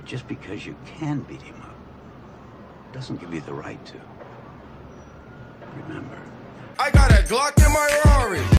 just because you can beat him up doesn't give you the right to. Remember. I got a Glock in my Rari.